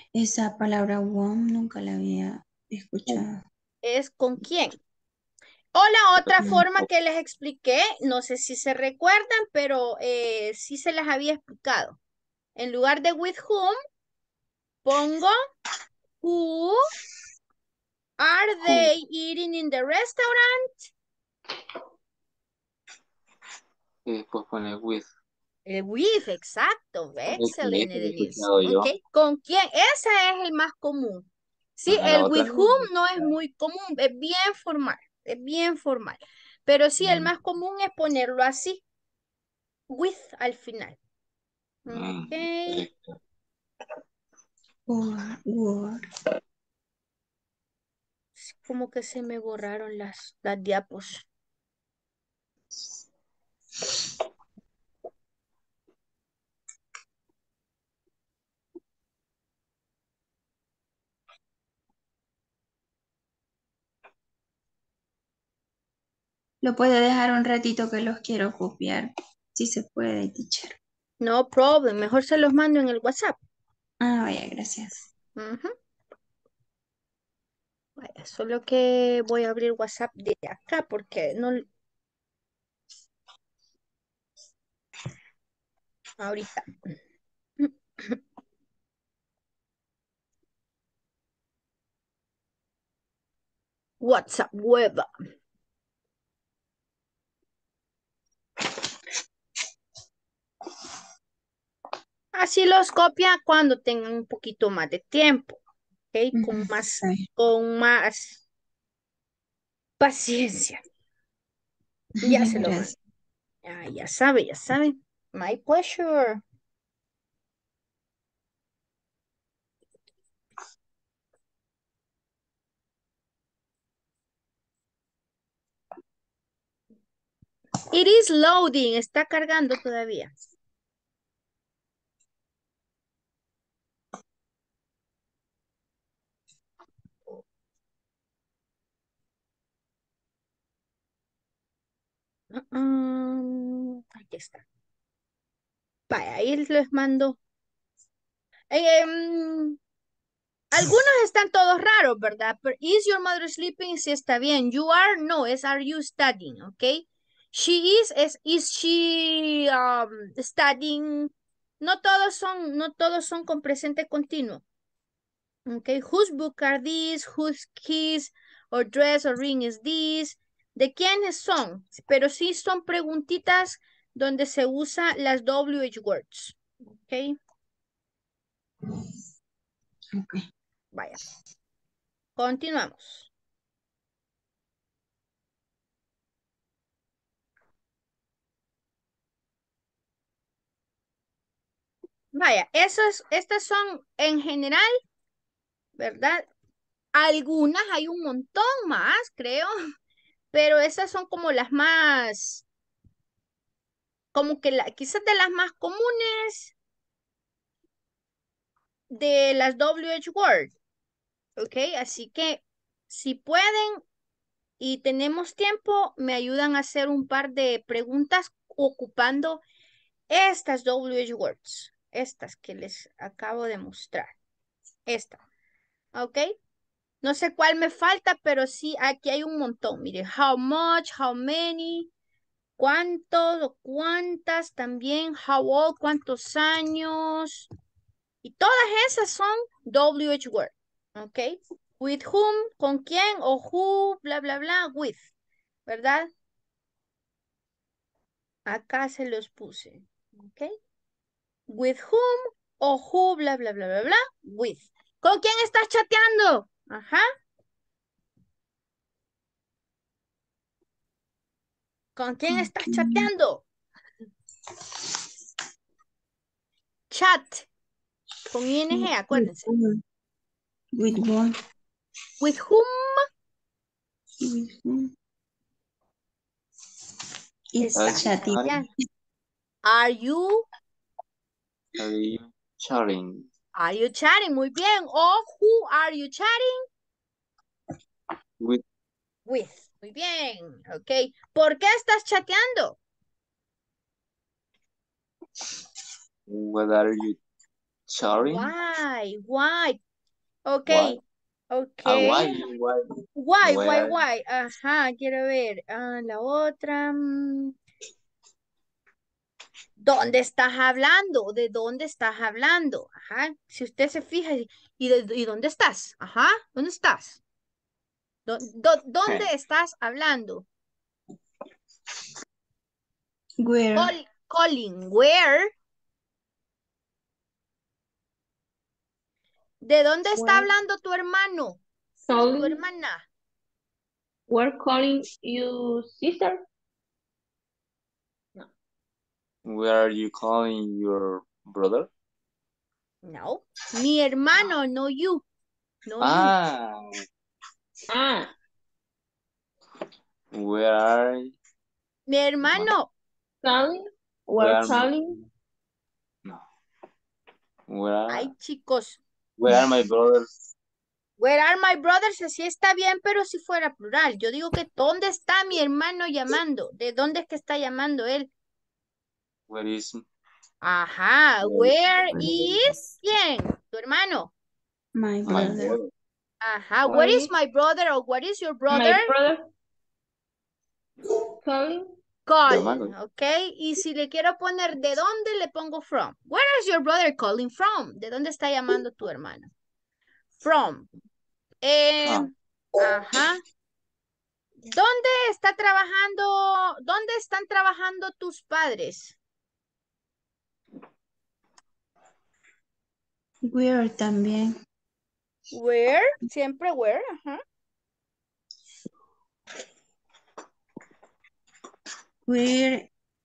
Esa palabra warm nunca la había escuchado. Es con quién. O la otra forma que les expliqué, no sé si se recuerdan, pero eh, sí se las había explicado. En lugar de with whom, pongo who are Who. they eating in the restaurant? Y después pone with. El with, exacto. Correcto, Excelente, ese lo he Denise. escuchado yo. Ok. ¿Con quién? Ese es el más común. Sí, Ajá, la el otra with no whom lo he no es escuchado. muy común, es bien formal, es bien formal. Pero sí, el Mm, más común es ponerlo así, with al final. mm, Ok. correcto. Or, or. Sí, como que se me borraron las, las diapos. Lo puede dejar un ratito que los quiero copiar. Si se puede, teacher. No problem, mejor se los mando en el WhatsApp. Ah, vaya, gracias. Ujú. Vaya, solo que voy a abrir WhatsApp de acá porque no, ahorita. WhatsApp web. Así los copia cuando tengan un poquito más de tiempo, ¿ok? Con Ujú, más, está bien. con más paciencia. Ya se lo mando. Gracias. Ah, ya sabe, ya sabe. My pleasure. It is loading. Está cargando todavía. Mm, aquí está. Vaya, ahí les mando. Em, algunos están todos raros, ¿verdad? Pero is your mother sleeping? Sí está bien. You are, no, es are you studying, ¿ok? She is, es is she um, studying. No todos son, no todos son con presente continuo. ¿Ok? Whose book are these? Whose keys or dress or ring is this? ¿De quiénes son? Pero sí son preguntitas donde se usa las W H words. ¿Ok? Ok. Vaya. Continuamos. Vaya, esos, estas son en general, ¿verdad? Algunas, hay un montón más, creo, pero esas son como las más, como que la, quizás de las más comunes de las W H word, ¿ok? Así que si pueden y tenemos tiempo, me ayudan a hacer un par de preguntas ocupando estas W H words, estas que les acabo de mostrar, esta, ¿ok? No sé cuál me falta, pero sí, aquí hay un montón. Mire, how much, how many, cuántos o cuántas también, how old, cuántos años. Y todas esas son W H word, ¿ok? With whom, con quién o who, bla, bla, bla, with, ¿verdad? Acá se los puse, ¿ok? With whom o who, bla, bla, bla, bla, bla, with. ¿Con quién estás chateando? Ajá. ¿Con quién estás Ok. chateando? Chat. Con ing, With acuérdense. one. With one. With whom With one. It's Are estás you chatting. chatting? chateando. Are you, Are you chatting? are you chatting? Muy bien. O who are you chatting With with? Muy bien. Ok. ¿Por qué estás chateando? what are you chatting? Why? Why? Ok. What? Ok. Ah, why, why, Why, why, where, why. Ajá, quiero ver. Ah, la otra. mm, ¿Dónde estás hablando? ¿De dónde estás hablando? Ajá. Si usted se fija, y, ¿y, de- y dónde estás? Ajá. ¿Dónde estás? ¿Dó- dó- ¿Dónde estás hablando? Where? Call- calling, where? ¿De dónde está We're hablando tu hermano o tu calling, hermana? we're calling you sister. No. where are you calling your brother? No. Mi hermano, no you. No you. Ah, Ah, where are, Mi hermano. calling, where we're are, calling. no, where are, Ay, chicos. where are my brothers? Where are my brothers? Así está bien, pero si fuera plural. Yo digo que ¿dónde está mi hermano llamando? ¿De dónde es que está llamando él? Where is, Ajá. where Where is is ¿quién? Tu hermano. My my brother. brother? Ajá. Where What is is my brother or what is your brother? my brother? Calling. Calling, Llamando. ¿ok? Y si le quiero poner de dónde, le pongo from. Where is your brother calling from? ¿De dónde está llamando tu hermano? From. Eh, Ah, ajá. ¿Dónde está trabajando? ¿Dónde están trabajando tus padres? Where también. Where, siempre where, ajá. Where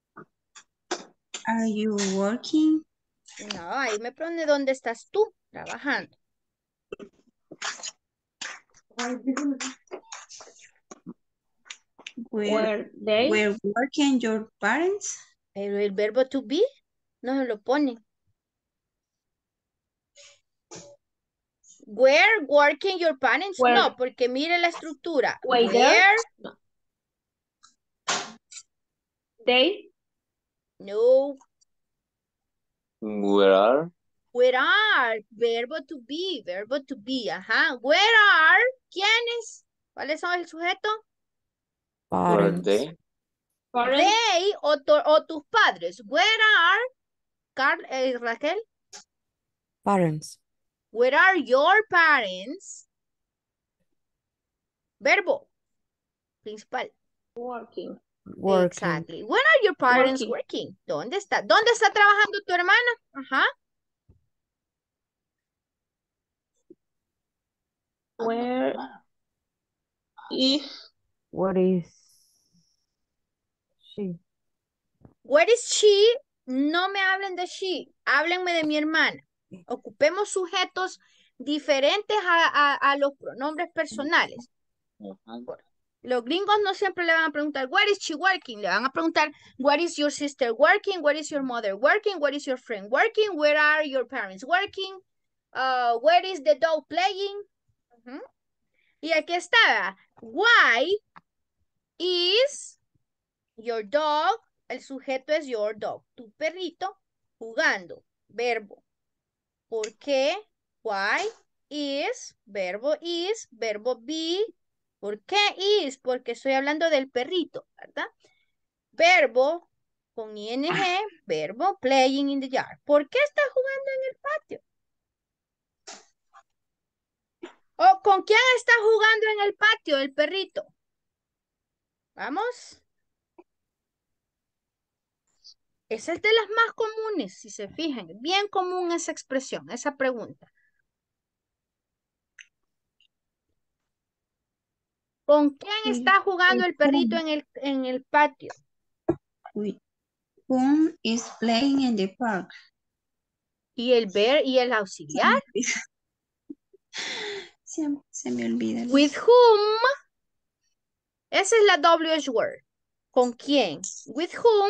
are you working? No, ahí me pone dónde estás tú trabajando. Where, Where they. where working your parents? Pero el verbo to be no se lo pone. Where working your parents? Where. No, porque mire la estructura. Wait there. Where, No. They. no. where are, Where are, verbo to be, verbo to be, ajá. Where are, ¿quiénes? ¿Cuáles son el sujeto? where Parents. they, Parents. They o, tu- o tus padres. Where are, Carl, eh, Raquel? Parents. Where are your parents? Verbo, principal. Working. Working. Exactly. Where are your parents Working. working? ¿Dónde está? ¿Dónde está trabajando tu hermana? Ajá. Where is. What is she? Where is she? No me hablen de she. Háblenme de mi hermana. Ocupemos sujetos diferentes a, a- a los pronombres personales. ajá, Los gringos no siempre le van a preguntar, where is she working? Le van a preguntar, what is your sister working? What is your mother working? What is your friend working? Where are your parents working? Uh, where is the dog playing? Ujú. Y aquí está, why is your dog? El sujeto es your dog, tu perrito jugando, verbo. ¿Por qué? Why is, verbo is, verbo be. ¿Por qué is? Porque estoy hablando del perrito, ¿verdad? Verbo con ing, verbo playing in the yard. ¿Por qué está jugando en el patio? ¿O con quién está jugando en el patio el perrito? Vamos. Esa es de las más comunes, si se fijan. Bien común esa expresión, esa pregunta. ¿Con quién está jugando el perrito en el, en el patio? With whom is playing in the park? ¿Y el ver y el auxiliar? Siempre se me olvida. With whom? Esa es la W H word. ¿Con quién? With whom?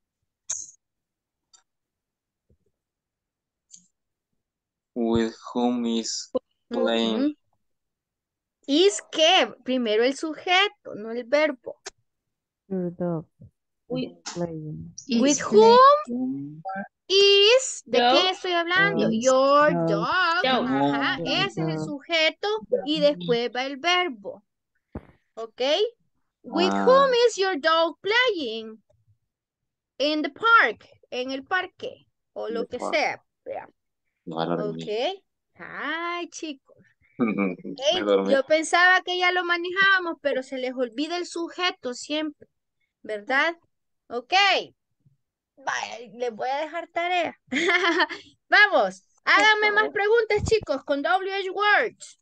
with whom is playing, Ujú. Is que primero el sujeto, no el verbo. Your dog With. playing. With Is whom? playing is, ¿de Dog. qué estoy hablando? Dog. Your Dog. dog, Dog. ajá, Oh, ese es el Dog. sujeto y después va el verbo, ¿ok? With ah, whom is your dog playing? In the park, en el parque, o lo me que fue sea, vea, a ¿ok? dormir. Ay, chicos, Me ¿ok? dormí. Yo pensaba que ya lo manejábamos, pero se les olvida el sujeto siempre, ¿verdad? Ok. Vaya, les voy a dejar tarea. Vamos, háganme más preguntas, chicos, con W H words.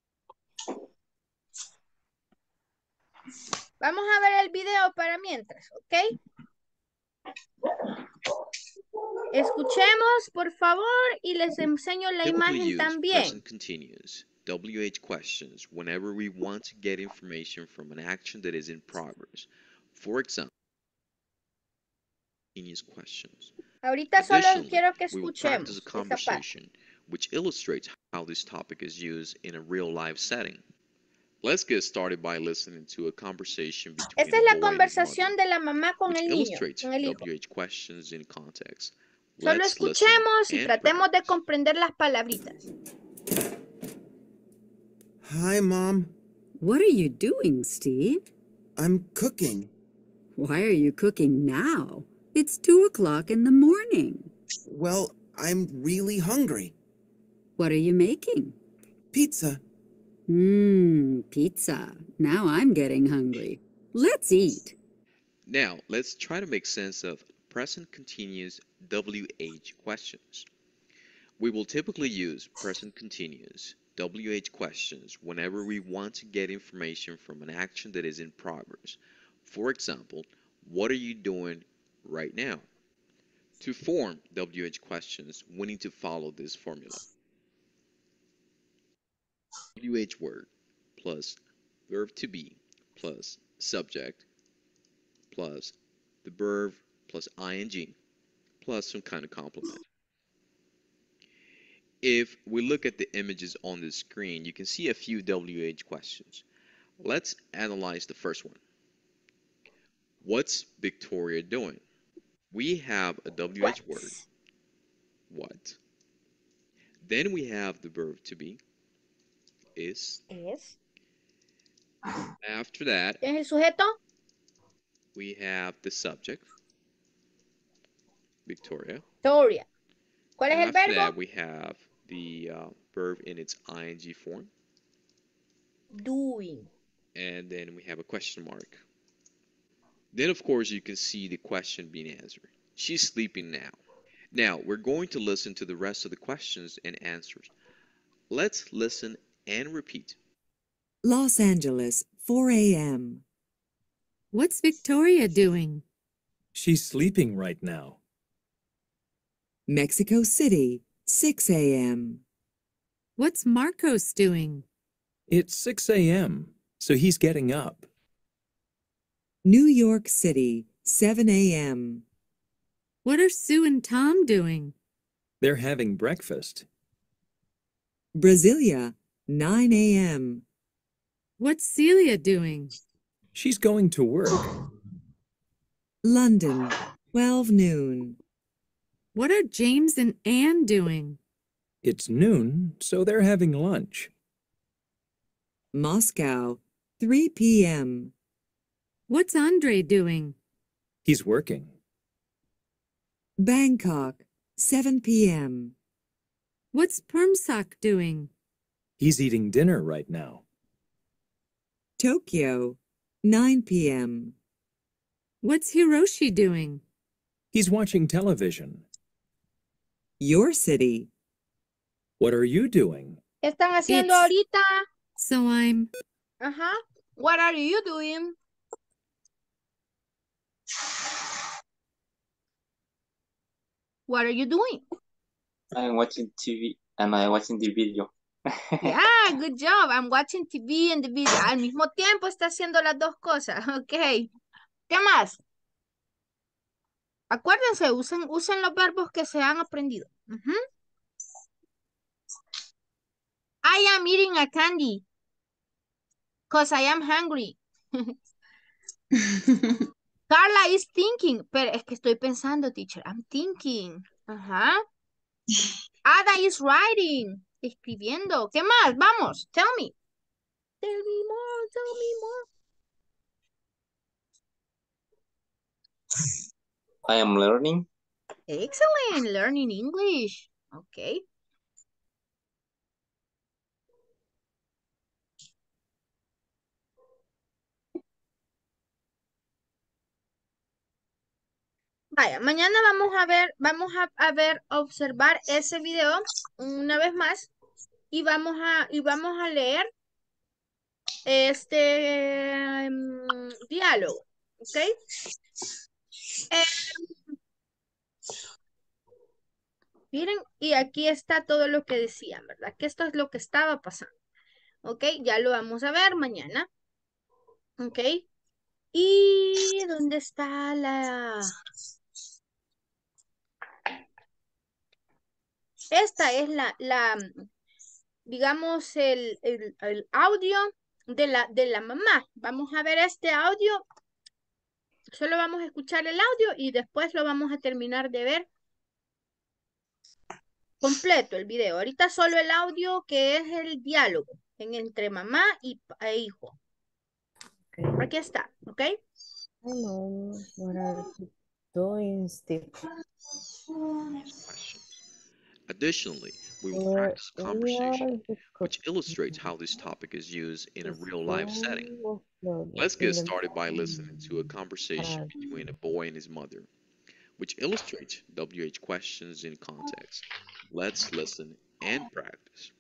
Vamos a ver el video para mientras, ¿ok? Escuchemos, por favor, y les enseño la Typically imagen use también. present continuous W H questions whenever we want to get information from an action that is in progress. For example, continuous questions. Ahorita solo Additionally, quiero que we will practice escuchemos a esa parte. conversation which illustrates how this topic is used in a real-life setting. Let's get started by listening to a conversation between Esta es a la boy and his conversación mother, de la mamá con which el niño, illustrates con el hijo. W H questions in context. Solo Let's listen escuchemos y and tratemos de practice. comprender las palabritas. Hi, Mom. What are you doing, Steve? I'm cooking. Why are you cooking now? It's two o'clock in the morning. Well, I'm really hungry. What are you making? Pizza. Mmm, pizza. Now I'm getting hungry. Let's eat. Now, let's try to make sense of present continuous W H questions. We will typically use present continuous W H questions whenever we want to get information from an action that is in progress. For example, what are you doing right now? To form W H questions, we need to follow this formula. W H word plus verb to be plus subject plus the verb plus ing plus some kind of complement. If we look at the images on the screen, you can see a few W H questions. Let's analyze the first one. What's Victoria doing? We have a W H What? word, what. Then we have the verb to be, is. Es. After that, ¿Quién es el sujeto? we have the subject, Victoria. Victoria. ¿Cuál es el After that, verbo? we have the uh, verb in its ing form. Doing. And then we have a question mark. Then, of course, you can see the question being answered. She's sleeping now. Now, we're going to listen to the rest of the questions and answers. Let's listen and repeat. Los Angeles, four a m What's Victoria doing? She's sleeping right now. Mexico City, six a m What's Marcos doing? It's six a m, so he's getting up. New York City, seven a m What are Sue and Tom doing? They're having breakfast. Brasilia, nine a m What's Celia doing? She's going to work. London, twelve noon. What are James and Anne doing? It's noon, so they're having lunch. Moscow, three p m What's Andre doing? He's working. Bangkok, seven p m What's Permsak doing? He's eating dinner right now. Tokyo, nine p m What's Hiroshi doing? He's watching television. Your city, What are you doing? ¿Qué están haciendo It's- ahorita? So I'm... Ajá. What are you doing? What are you doing? I'm watching T V and I'm watching the video. Yeah, good job. I'm watching T V and the video. Al mismo tiempo está haciendo las dos cosas. Ok. ¿Qué más? Acuérdense, usen, usen los verbos que se han aprendido. Ujú. I am eating a candy. Because I am hungry. Carla is thinking. Pero es que estoy pensando, teacher. I'm thinking. Ajá. Ada is writing. Escribiendo. ¿Qué más? Vamos. Tell me. Tell me more. Tell me more. I am learning. Excellent. Learning English. Okay. Vaya, mañana vamos a ver, vamos a, a ver, observar ese video una vez más y vamos a, y vamos a leer este mm, diálogo, ¿ok? Eh, miren, y aquí está todo lo que decían, ¿verdad? Que esto es lo que estaba pasando, ¿ok? Ya lo vamos a ver mañana, ¿ok? ¿Y dónde está la...? Esta es la, la digamos, el, el, el audio de la, de la mamá. Vamos a ver este audio. Solo vamos a escuchar el audio y después lo vamos a terminar de ver completo el video. Ahorita solo el audio que es el diálogo en, entre mamá y e hijo. Okay. Aquí está, ¿ok? Hello, what are you doing, Steve? Questions. Additionally, we will Where, practice where conversation, are you which cooking? illustrates how this topic is used in a The real-life setting. stove was flooded Let's in get the started by listening to a conversation garage. between a boy and his mother, which illustrates W H questions in context. Let's listen and practice.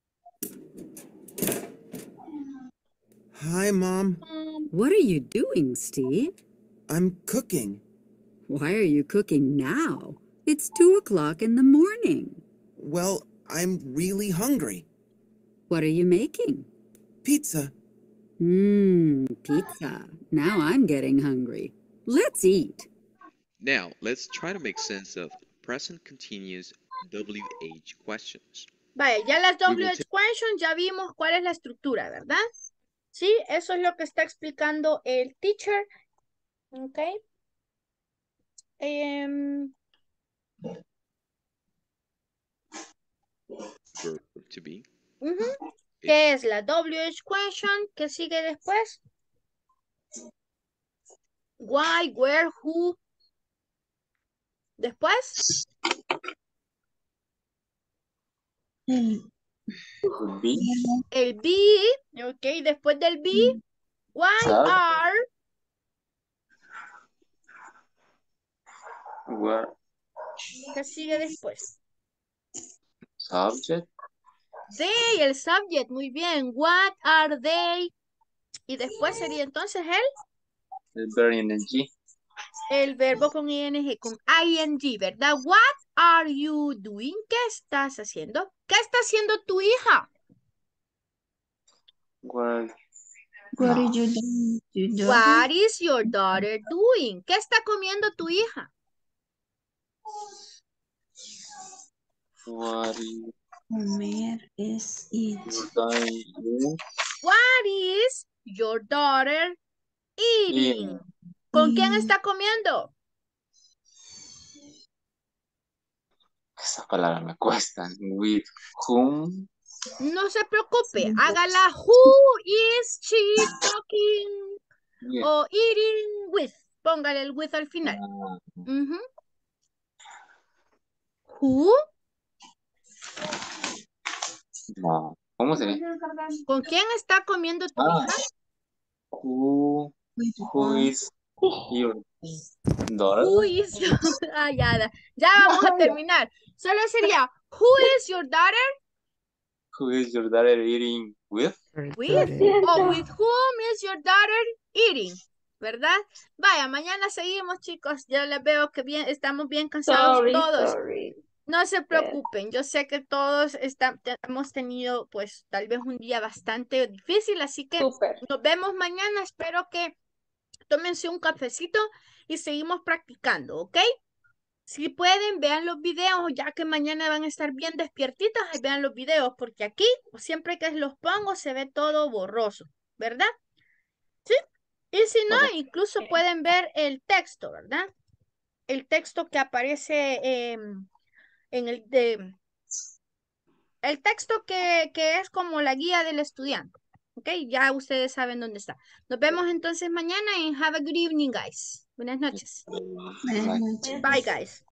Hi, Mom. What are you doing, Steve? I'm cooking. Why are you cooking now? It's two o'clock in the morning. Well, I'm really hungry. What are you making? Pizza. Mmm, pizza. Now I'm getting hungry. Let's eat. Now, let's try to make sense of present continuous W H questions. Vaya, ya las We will W H questions ya vimos cuál es la estructura, ¿verdad? Sí, eso es lo que está explicando el teacher. ¿Ok? Em, verb to be. ujú. ¿Qué es la W H question? ¿Qué sigue después? Why, where, who. Después. El Be. El be. Ok, después del be. Why Sub. are. Where. ¿Qué sigue después? Subject. They, el subject, muy bien. What are they? Y después sería entonces el, El verb ing. el verbo con ing, con ing, ¿verdad? What are you doing? ¿Qué estás haciendo? ¿Qué está haciendo tu hija? Where. What No. are you doing? Your daughter? What is your daughter doing? ¿Qué está comiendo tu hija? What is Comer es eat. your dying? What is your daughter eating? ¿Con quién Mm, está comiendo? Esas palabras me cuestan. With whom? No se preocupe, hágala. Who is she talking With. o eating with? Póngale el with al final. Ah, Ujú. Who? no. ¿Cómo sería? ¿Con quién está comiendo tu Ah, hija? who, with who whom? is your daughter? Who is your... Ah, ya, da- ya vamos a terminar. Solo sería, who is your daughter Who is your daughter eating with? with? O with whom is your daughter eating? ¿Verdad? Vaya, mañana seguimos, chicos. Ya les veo que bien, estamos bien cansados Sorry, todos. sorry. No se Yes. preocupen, yo sé que todos está- te- hemos tenido pues tal vez un día bastante difícil, así que Súper. nos vemos mañana. Espero que tómense un cafecito y seguimos practicando, ¿ok? Si pueden, vean los videos, ya que mañana van a estar bien despiertitas, ahí vean los videos, porque aquí siempre que los pongo se ve todo borroso, ¿verdad? ¿Sí? Y si no, Correcto. incluso pueden ver el texto, ¿verdad? El texto que aparece em, en el de el texto que, que es como la guía del estudiante. Ok, ya ustedes saben dónde está. Nos vemos entonces mañana en Have a good evening, guys. Buenas noches. Buenas noches. Bye, guys.